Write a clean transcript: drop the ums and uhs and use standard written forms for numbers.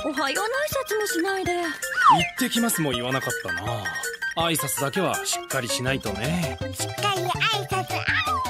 おはようの挨拶もしないで。 行ってきますも言わなかったな。挨拶だけはしっかりしないとね。 しっかり挨拶あん。